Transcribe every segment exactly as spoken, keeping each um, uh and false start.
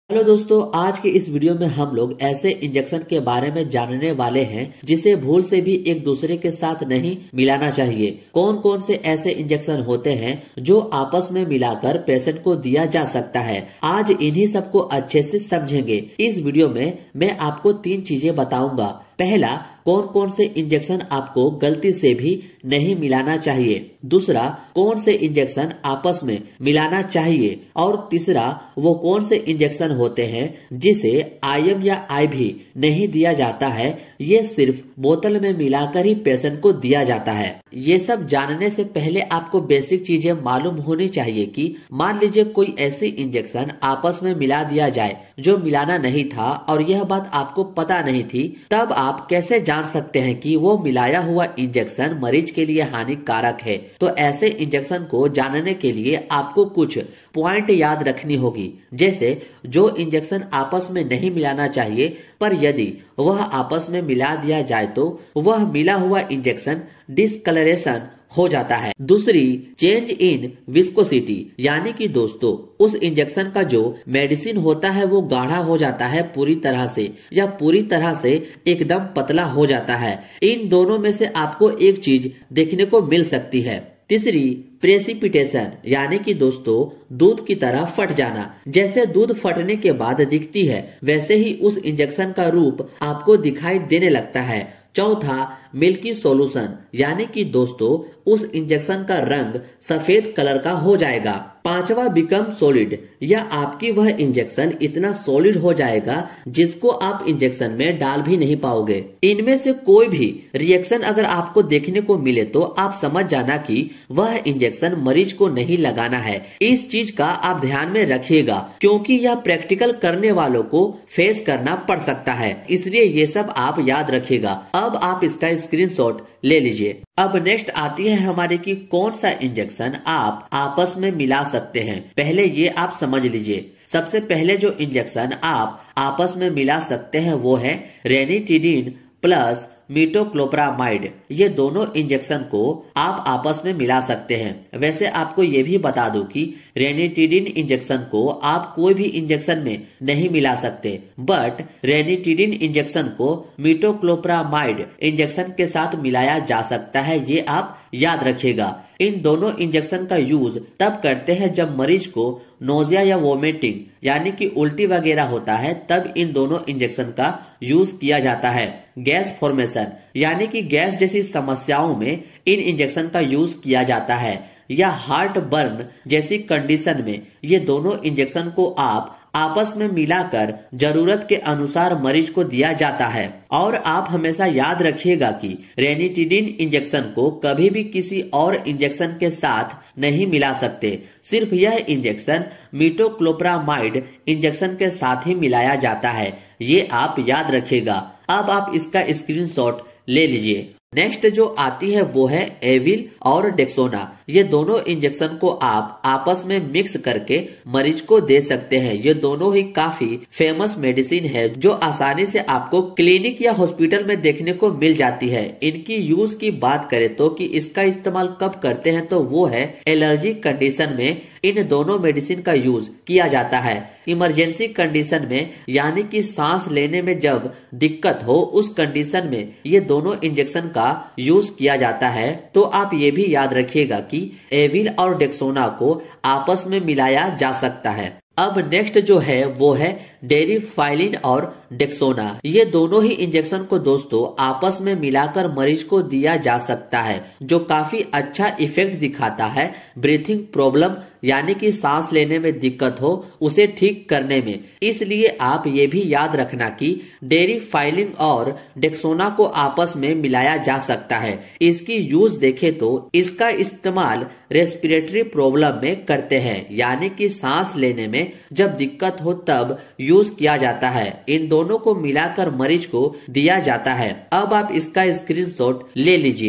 Hello दोस्तों, आज के इस वीडियो में हम लोग ऐसे इंजेक्शन के बारे में जानने वाले हैं जिसे भूल से भी एक दूसरे के साथ नहीं मिलाना चाहिए। कौन कौन से ऐसे इंजेक्शन होते हैं जो आपस में मिलाकर पेशेंट को दिया जा सकता है, आज इन्हीं सबको अच्छे से समझेंगे। इस वीडियो में मैं आपको तीन चीजें बताऊंगा। पहला, कौन कौन से इंजेक्शन आपको गलती से भी नहीं मिलाना चाहिए। दूसरा, कौन से इंजेक्शन आपस में मिलाना चाहिए। और तीसरा, वो कौन से इंजेक्शन होते हैं जिसे आईएम या आईवी नहीं दिया जाता है, ये सिर्फ बोतल में मिलाकर ही पेशेंट को दिया जाता है। ये सब जानने से पहले आपको बेसिक चीजें मालूम होनी चाहिए कि मान लीजिए कोई ऐसी इंजेक्शन आपस में मिला दिया जाए जो मिलाना नहीं था और यह बात आपको पता नहीं थी, तब आप कैसे जान सकते हैं कि वो मिलाया हुआ इंजेक्शन मरीज के लिए हानिकारक है। तो ऐसे इंजेक्शन को जानने के लिए आपको कुछ पॉइंट याद रखनी होगी। जैसे जो इंजेक्शन आपस में नहीं मिलाना चाहिए, पर यदि वह आपस में मिला दिया जाए तो वह मिला हुआ इंजेक्शन डिस्कलरेशन हो जाता है। दूसरी, चेंज इन विस्कोसिटी, यानी कि दोस्तों उस इंजेक्शन का जो मेडिसिन होता है वो गाढ़ा हो जाता है पूरी तरह से, या पूरी तरह से एकदम पतला हो जाता है। इन दोनों में से आपको एक चीज देखने को मिल सकती है। तीसरी, प्रेसिपिटेशन, यानी कि दोस्तों दूध की तरह फट जाना। जैसे दूध फटने के बाद दिखती है वैसे ही उस इंजेक्शन का रूप आपको दिखाई देने लगता है। चौथा, मिल्की सॉल्यूशन, यानी कि दोस्तों उस इंजेक्शन का रंग सफेद कलर का हो जाएगा। पांचवा, बिकम सॉलिड, या आपकी वह इंजेक्शन इतना सॉलिड हो जाएगा जिसको आप इंजेक्शन में डाल भी नहीं पाओगे। इनमें से कोई भी रिएक्शन अगर आपको देखने को मिले तो आप समझ जाना कि वह इंजेक्शन मरीज को नहीं लगाना है। इस चीज का आप ध्यान में रखिएगा क्योंकि यह प्रैक्टिकल करने वालों को फेस करना पड़ सकता है, इसलिए ये सब आप याद रखिएगा। अब आप इसका स्क्रीनशॉट ले लीजिए। अब नेक्स्ट आती है हमारे की कौन सा इंजेक्शन आप आपस में मिला सकते हैं। पहले ये आप समझ लीजिए। सबसे पहले जो इंजेक्शन आप आपस में मिला सकते हैं वो है रेनिटिडिन प्लस मीटोक्लोप्रामाइड। ये दोनों इंजेक्शन को आप आपस में मिला सकते हैं। वैसे आपको ये भी बता दूं कि रेनिटिडिन इंजेक्शन को आप कोई भी इंजेक्शन में नहीं मिला सकते, बट रेनिटिडिन इंजेक्शन को मीटोक्लोप्रामाइड इंजेक्शन के साथ मिलाया जा सकता है, ये आप याद रखिएगा। इन दोनों इंजेक्शन का यूज तब करते हैं जब मरीज को नोजिया या वोमिटिंग यानी कि उल्टी वगैरह होता है, तब इन दोनों इंजेक्शन का यूज किया जाता है। गैस फॉर्मेशन यानी कि गैस जैसी समस्याओं में इन इंजेक्शन का यूज किया जाता है, या हार्ट बर्न जैसी कंडीशन में ये दोनों इंजेक्शन को आप आपस में मिलाकर जरूरत के अनुसार मरीज को दिया जाता है। और आप हमेशा याद रखिएगा कि रेनिटिडिन इंजेक्शन को कभी भी किसी और इंजेक्शन के साथ नहीं मिला सकते। सिर्फ यह इंजेक्शन मीटोक्लोप्रामाइड इंजेक्शन के साथ ही मिलाया जाता है, ये आप याद रखिएगा। अब आप इसका स्क्रीनशॉट ले लीजिए। नेक्स्ट जो आती है वो है एविल और डेक्सोना। ये दोनों इंजेक्शन को आप आपस में मिक्स करके मरीज को दे सकते हैं। ये दोनों ही काफी फेमस मेडिसिन है जो आसानी से आपको क्लिनिक या हॉस्पिटल में देखने को मिल जाती है। इनकी यूज की बात करें तो कि इसका इस्तेमाल कब करते हैं तो वो है एलर्जी कंडीशन में इन दोनों मेडिसिन का यूज किया जाता है। इमरजेंसी कंडीशन में यानी कि सांस लेने में जब दिक्कत हो उस कंडीशन में ये दोनों इंजेक्शन का यूज किया जाता है। तो आप ये भी याद रखिएगा कि एविल और डेक्सोना को आपस में मिलाया जा सकता है। अब नेक्स्ट जो है वो है डेरिफाइलिन और डेक्सोना। ये दोनों ही इंजेक्शन को दोस्तों आपस में मिलाकर मरीज को दिया जा सकता है, जो काफी अच्छा इफेक्ट दिखाता है ब्रीथिंग प्रॉब्लम यानी कि सांस लेने में दिक्कत हो उसे ठीक करने में। इसलिए आप ये भी याद रखना कि डेरिफाइलिन और डेक्सोना को आपस में मिलाया जा सकता है। इसकी यूज देखे तो इसका इस्तेमाल रेस्पिरेटरी प्रॉब्लम में करते हैं, यानी कि सांस लेने में जब दिक्कत हो तब यूज किया जाता है। इन दोनों को मिलाकर मरीज को दिया जाता है। अब आप इसका स्क्रीनशॉट ले लीजिए।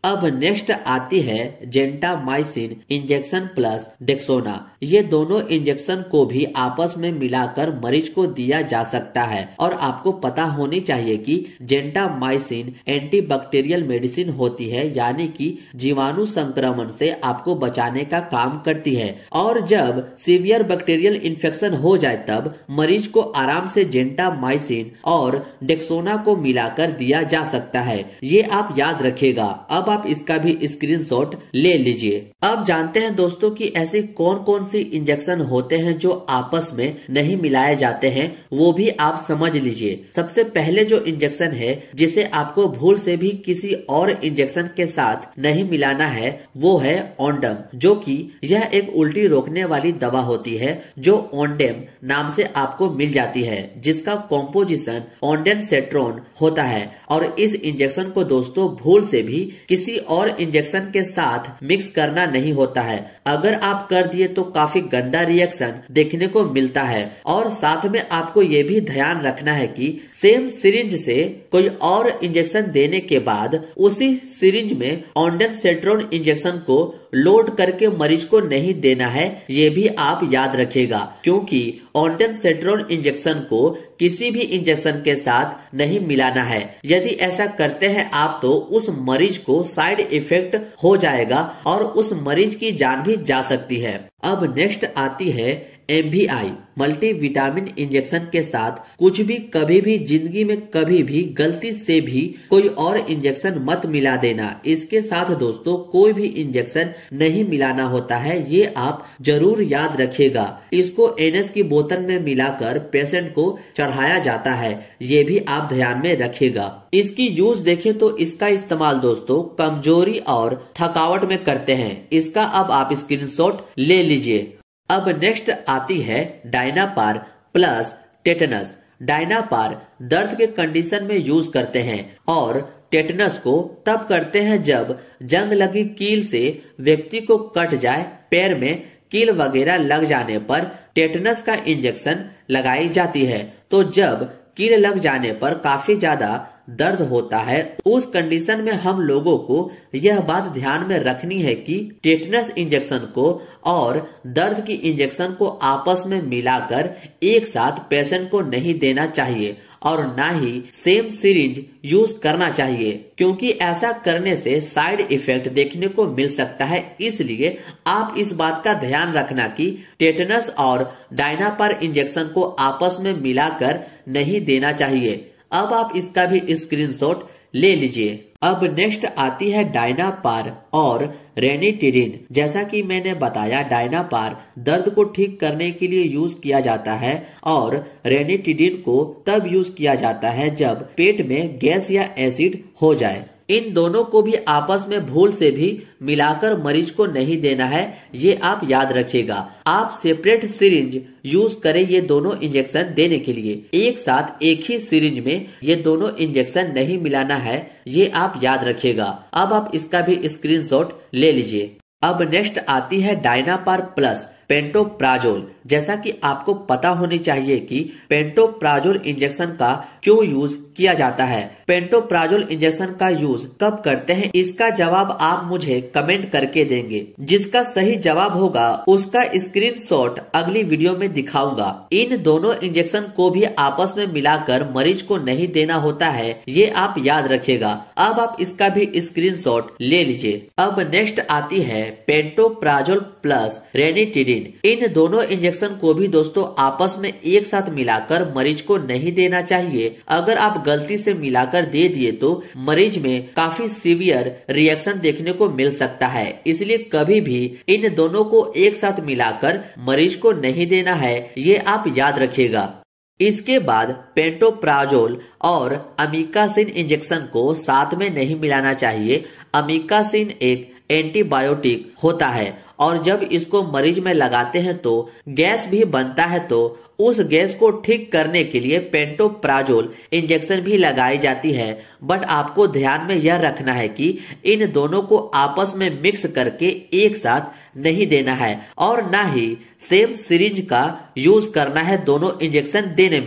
अब नेक्स्ट आती है जेंटामाइसिन इंजेक्शन प्लस डेक्सोना। ये दोनों इंजेक्शन को भी आपस में मिलाकर मरीज को दिया जा सकता है। और आपको पता होनी चाहिए कि जेंटामाइसिन एंटीबैक्टीरियल मेडिसिन होती है, यानी कि जीवाणु संक्रमण से आपको बचाने का काम करती है। और जब सीवियर बैक्टीरियल इन्फेक्शन हो जाए तब मरीज को आराम से जेंटामाइसिन और डेक्सोना को मिलाकर दिया जा सकता है। ये आप याद रखिएगा। अब आप इसका भी स्क्रीनशॉट ले लीजिए। अब जानते हैं दोस्तों कि ऐसी कौन कौन सी इंजेक्शन होते हैं जो आपस में नहीं मिलाए जाते हैं, वो भी आप समझ लीजिए। सबसे पहले जो इंजेक्शन है जिसे आपको भूल से भी किसी और इंजेक्शन के साथ नहीं मिलाना है वो है ओंडम, जो कि यह एक उल्टी रोकने वाली दवा होती है जो ओंडेम नाम से आपको मिल जाती है, जिसका कॉम्पोजिशन ओंडेनसेट्रोन होता है। और इस इंजेक्शन को दोस्तों भूल से भी किसी और इंजेक्शन के साथ मिक्स करना नहीं होता है। अगर आप कर दिए तो काफी गंदा रिएक्शन देखने को मिलता है। और साथ में आपको ये भी ध्यान रखना है कि सेम सिरिंज से कोई और इंजेक्शन देने के बाद उसी सिरिंज में ओंडेनसेट्रोन इंजेक्शन को लोड करके मरीज को नहीं देना है। ये भी आप याद रखिएगा, क्योंकि ओंडेनसेट्रोन इंजेक्शन को किसी भी इंजेक्शन के साथ नहीं मिलाना है। यदि ऐसा करते हैं आप तो उस मरीज को साइड इफेक्ट हो जाएगा और उस मरीज की जान भी जा सकती है। अब नेक्स्ट आती है M V I multi vitamin injection के साथ कुछ भी कभी भी जिंदगी में कभी भी गलती से भी कोई और इंजेक्शन मत मिला देना। इसके साथ दोस्तों कोई भी इंजेक्शन नहीं मिलाना होता है, ये आप जरूर याद रखिएगा। इसको एनएस की बोतल में मिलाकर पेशेंट को चढ़ाया जाता है, ये भी आप ध्यान में रखिएगा। इसकी यूज देखें तो इसका इस्तेमाल दोस्तों कमजोरी और थकावट में करते हैं। इसका अब आप स्क्रीनशॉट ले लीजिए। अब नेक्स्ट आती है डायनापार प्लस टेटनस। डायनापार दर्द के कंडीशन में यूज करते हैं और टेटनस को तब करते हैं जब जंग लगी कील से व्यक्ति को कट जाए, पैर में कील वगैरह लग जाने पर टेटनस का इंजेक्शन लगाई जाती है। तो जब कील लग जाने पर काफी ज्यादा दर्द होता है, उस कंडीशन में हम लोगों को यह बात ध्यान में रखनी है कि टेटनस इंजेक्शन को और दर्द की इंजेक्शन को आपस में मिलाकर एक साथ पेशेंट को नहीं देना चाहिए और ना ही सेम सिरिंज यूज करना चाहिए, क्योंकि ऐसा करने से साइड इफेक्ट देखने को मिल सकता है। इसलिए आप इस बात का ध्यान रखना कि टेटनस और डायनापार इंजेक्शन को आपस में मिलाकर नहीं देना चाहिए। अब आप इसका भी स्क्रीनशॉट ले लीजिए। अब नेक्स्ट आती है डायनापार और रेनिटिडिन। जैसा कि मैंने बताया, डायनापार दर्द को ठीक करने के लिए यूज किया जाता है और रेनिटिडिन को तब यूज किया जाता है जब पेट में गैस या एसिड हो जाए। इन दोनों को भी आपस में भूल से भी मिलाकर मरीज को नहीं देना है, ये आप याद रखिएगा। आप सेपरेट सिरिंज यूज करें ये दोनों इंजेक्शन देने के लिए। एक साथ एक ही सिरिंज में ये दोनों इंजेक्शन नहीं मिलाना है, ये आप याद रखिएगा। अब आप इसका भी स्क्रीनशॉट ले लीजिए। अब नेक्स्ट आती है डायनापार प्लस पेंटोप्राजोल। जैसा कि आपको पता होनी चाहिए कि पेंटोप्राजोल इंजेक्शन का क्यों यूज किया जाता है, पेंटोप्राजोल इंजेक्शन का यूज कब करते हैं, इसका जवाब आप मुझे कमेंट करके देंगे। जिसका सही जवाब होगा उसका स्क्रीनशॉट अगली वीडियो में दिखाऊंगा। इन दोनों इंजेक्शन को भी आपस में मिलाकर मरीज को नहीं देना होता है, ये आप याद रखिएगा। अब आप इसका भी स्क्रीनशॉट ले लीजिए। अब नेक्स्ट आती है पेंटोप्राजोल प्लस रेनिटिडिन। इन दोनों इंजेक्शन को भी दोस्तों आपस में एक साथ मिलाकर मरीज को नहीं देना चाहिए। अगर आप गलती से मिलाकर दे दिए तो मरीज में काफी सीवियर रिएक्शन देखने को मिल सकता है। इसलिए कभी भी इन दोनों को एक साथ मिलाकर मरीज को नहीं देना है, ये आप याद रखिएगा। इसके बाद पेंटोप्राजोल और अमीकासिन इंजेक्शन को साथ में नहीं मिलाना चाहिए। अमीकासिन एक एंटीबायोटिक होता है और जब इसको मरीज में लगाते हैं तो गैस भी बनता है, तो उस गैस को ठीक करने के लिए पेंटोप्राजोल इंजेक्शन भी लगाई जाती है। बट आपको ध्यान में यह रखना है कि इन दोनों को आपस में मिक्स करके एक साथ नहीं देना है और ना ही सेम सिरिंज का यूज करना है दोनों इंजेक्शन देने में।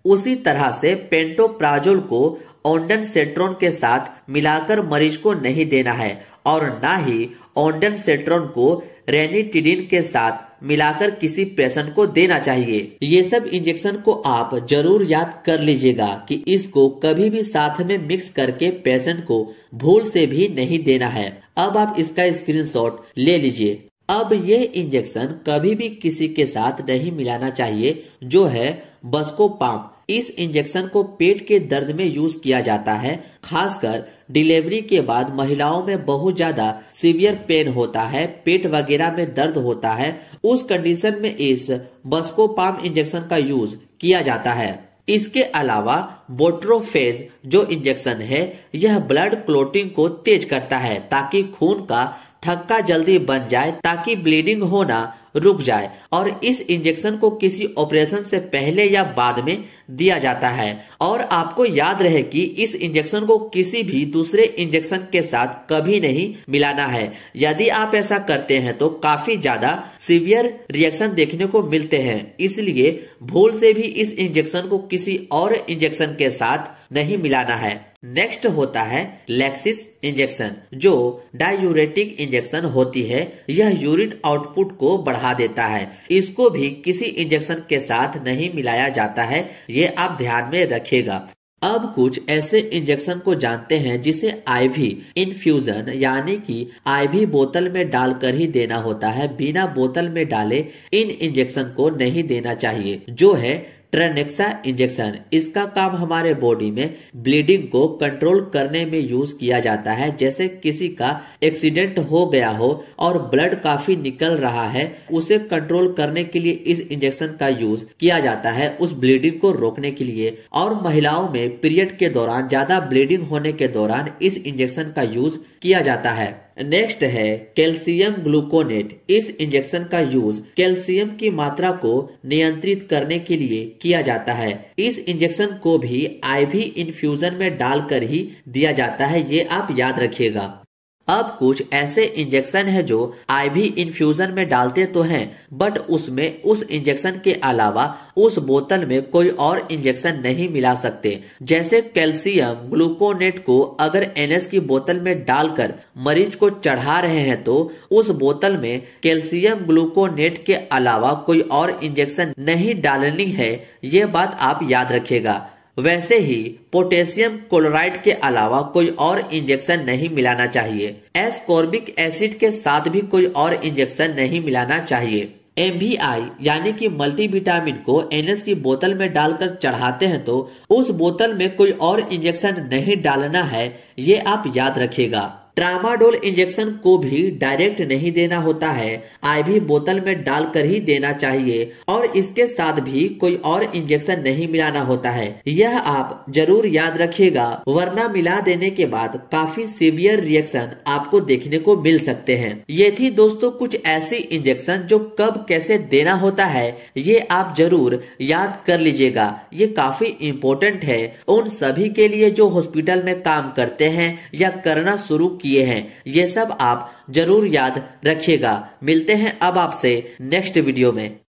उसी तरह से पेंटोप्राजोल को ओंडानसेट्रोन के साथ मिलाकर मरीज को नहीं देना है और ना ही ओंडानसेट्रोन को रेनिटिडिन के साथ मिलाकर किसी पेशेंट को देना चाहिए। ये सब इंजेक्शन को आप जरूर याद कर लीजिएगा कि इसको कभी भी साथ में मिक्स करके पेशेंट को भूल से भी नहीं देना है। अब आप इसका स्क्रीनशॉट ले लीजिए। अब ये इंजेक्शन कभी भी किसी के साथ नहीं मिलाना चाहिए जो है बस्कोपाम। इस इंजेक्शन को पेट के दर्द में यूज किया जाता है, खासकर डिलीवरी के बाद महिलाओं में बहुत ज्यादा सीवियर पेन होता है, पेट वगैरह में दर्द होता है। उस कंडीशन में इस बस्कोपाम इंजेक्शन का यूज किया जाता है। इसके अलावा बोट्रोफेज जो इंजेक्शन है यह ब्लड क्लोटिंग को तेज करता है ताकि खून का थक्का जल्दी बन जाए, ताकि ब्लीडिंग होना रुक जाए और इस इंजेक्शन को किसी ऑपरेशन से पहले या बाद में दिया जाता है। और आपको याद रहे कि इस इंजेक्शन को किसी भी दूसरे इंजेक्शन के साथ कभी नहीं मिलाना है। यदि आप ऐसा करते हैं तो काफी ज्यादा सीवियर रिएक्शन देखने को मिलते हैं, इसलिए भूल से भी इस इंजेक्शन को किसी और इंजेक्शन के साथ नहीं मिलाना है। नेक्स्ट होता है लैक्सिस इंजेक्शन, जो डायूरेटिक इंजेक्शन होती है। यह यूरिन आउटपुट को बढ़ा देता है। इसको भी किसी इंजेक्शन के साथ नहीं मिलाया जाता है, ये आप ध्यान में रखिएगा। अब कुछ ऐसे इंजेक्शन को जानते हैं जिसे आईवी इन्फ्यूजन यानी कि आईवी बोतल में डालकर ही देना होता है। बिना बोतल में डाले इन इंजेक्शन को नहीं देना चाहिए, जो है ट्रेनेक्सा इंजेक्शन। इसका काम हमारे बॉडी में ब्लीडिंग को कंट्रोल करने में यूज किया जाता है। जैसे किसी का एक्सीडेंट हो गया हो और ब्लड काफी निकल रहा है, उसे कंट्रोल करने के लिए इस इंजेक्शन का यूज किया जाता है, उस ब्लीडिंग को रोकने के लिए। और महिलाओं में पीरियड के दौरान ज्यादा ब्लीडिंग होने के दौरान इस इंजेक्शन का यूज किया जाता है। नेक्स्ट है कैल्शियम ग्लूकोनेट। इस इंजेक्शन का यूज कैल्शियम की मात्रा को नियंत्रित करने के लिए किया जाता है। इस इंजेक्शन को भी आईवी इन्फ्यूजन में डालकर ही दिया जाता है, ये आप याद रखिएगा। अब कुछ ऐसे इंजेक्शन है जो आईवी इन्फ्यूजन में डालते तो हैं, बट उसमें उस इंजेक्शन के अलावा उस बोतल में कोई और इंजेक्शन नहीं मिला सकते। जैसे कैल्शियम ग्लूकोनेट को अगर एनएस की बोतल में डालकर मरीज को चढ़ा रहे हैं तो उस बोतल में कैल्शियम ग्लूकोनेट के अलावा कोई और इंजेक्शन नहीं डालनी है, ये बात आप याद रखिएगा। वैसे ही पोटेशियम क्लोराइड के अलावा कोई और इंजेक्शन नहीं मिलाना चाहिए। एस्कॉर्बिक एसिड के साथ भी कोई और इंजेक्शन नहीं मिलाना चाहिए। एमवीआई यानी कि मल्टीविटामिन को एनएस की बोतल में डालकर चढ़ाते हैं तो उस बोतल में कोई और इंजेक्शन नहीं डालना है, ये आप याद रखिएगा। ट्रामाडोल इंजेक्शन को भी डायरेक्ट नहीं देना होता है, आईवी बोतल में डालकर ही देना चाहिए और इसके साथ भी कोई और इंजेक्शन नहीं मिलाना होता है। यह आप जरूर याद रखिएगा, वरना मिला देने के बाद काफी सीवियर रिएक्शन आपको देखने को मिल सकते हैं। ये थी दोस्तों कुछ ऐसी इंजेक्शन जो कब कैसे देना होता है, ये आप जरूर याद कर लीजिएगा। ये काफी इम्पोर्टेंट है उन सभी के लिए जो हॉस्पिटल में काम करते हैं या करना शुरू किए हैं। ये सब आप जरूर याद रखिएगा। मिलते हैं अब आपसे नेक्स्ट वीडियो में।